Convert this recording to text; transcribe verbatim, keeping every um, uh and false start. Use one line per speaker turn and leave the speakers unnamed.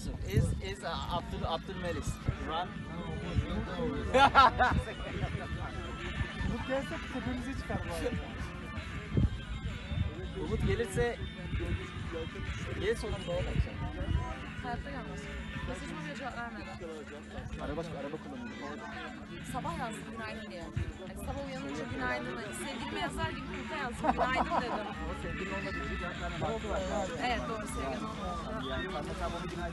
Yusuf. Is is uh, Abdul Abdülmelis. Run.
Bu gelse tepemize çıkar bu arada.
Umut gelirse gelir sonunda bakacağım.
Hayatta gelmez. Mesajıma bile cevap vermedi.
Araba araba kullanıyor.
Sabah yazdım günaydın diye. Hani sabah uyanınca günaydın. Hani sevgilime yazar gibi kurta yazdım. Günaydın dedim.
Ama sevgilin olmadığı için cevap vermem.
Evet doğru sevgilim olmadı.
Yani sen mesela bana günaydın